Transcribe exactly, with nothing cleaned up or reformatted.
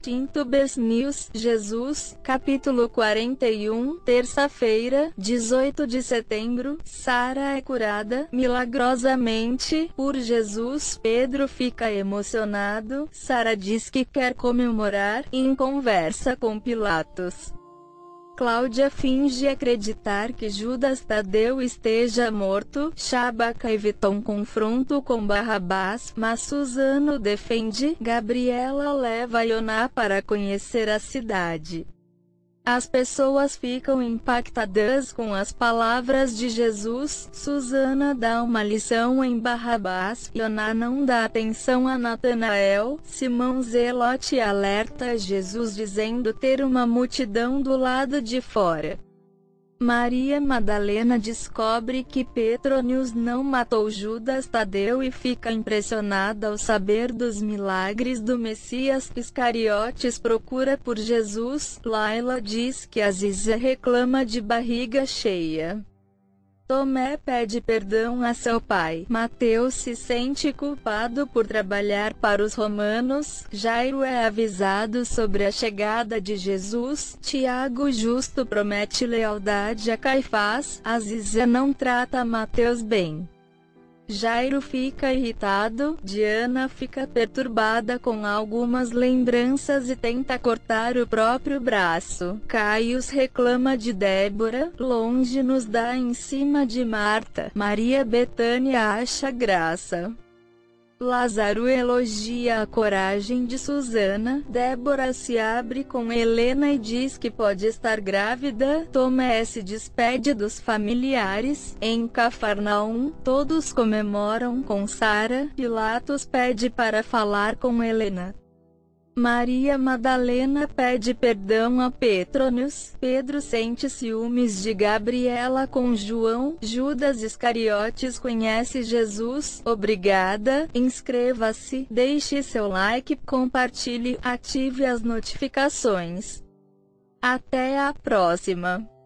Tintubers News. Jesus, capítulo quarenta e um, terça-feira, dezoito de setembro. Sara é curada milagrosamente por Jesus. Pedro fica emocionado. Sara diz que quer comemorar, em conversa com Pilatos. Cláudia finge acreditar que Judas Tadeu esteja morto. Shabaka evita um confronto com Barrabás, mas Suzano defende. Gabriela leva Ioná para conhecer a cidade. As pessoas ficam impactadas com as palavras de Jesus. Susana dá uma lição em Barrabás. Ioná não dá atenção a Natanael. Simão Zelote alerta Jesus dizendo ter uma multidão do lado de fora. Maria Madalena descobre que Petronius não matou Judas Tadeu e fica impressionada ao saber dos milagres do Messias. Iscariotes procura por Jesus. Laila diz que Aziza reclama de barriga cheia. Tomé pede perdão a seu pai. Mateus se sente culpado por trabalhar para os romanos. Jairo é avisado sobre a chegada de Jesus. Tiago Justo promete lealdade a Caifás. Aziza não trata Mateus bem. Jairo fica irritado. Diana fica perturbada com algumas lembranças e tenta cortar o próprio braço. Caius reclama de Débora. Longe nos dá em cima de Marta. Maria Bethânia acha graça. Lázaro elogia a coragem de Susana. Débora se abre com Helena e diz que pode estar grávida. Tomé se despede dos familiares. Em Cafarnaum, todos comemoram com Sara. Pilatos pede para falar com Helena. Maria Madalena pede perdão a Petronius. Pedro sente ciúmes de Gabriela com João. Judas Iscariotes conhece Jesus. Obrigada. Inscreva-se, deixe seu like, compartilhe, ative as notificações. Até a próxima.